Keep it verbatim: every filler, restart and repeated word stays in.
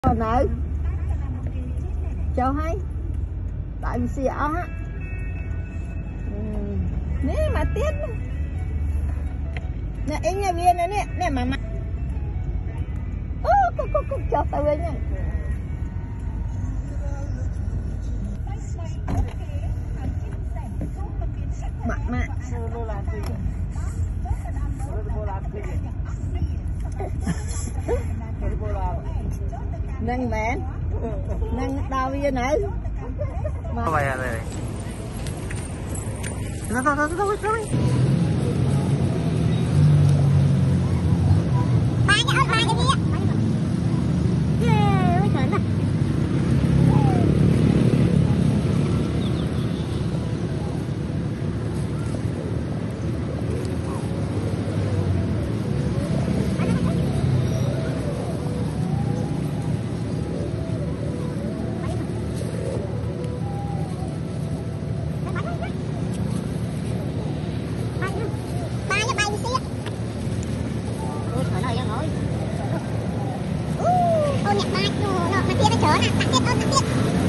Nè cho hay tại vì xì ong á nè mà tiết nè anh nhà viên này nè nè mà mà ô cô cô cô cho tao về nha mạ mạ nâng mẹ nâng đau viên này mà vậy à đây nó nó nó nó nó ba cái ớt ba cái gì á ghê quá trời đất ô nhặt ba nó nó kia nó chở nè, tắt tiết ớt tắt tiết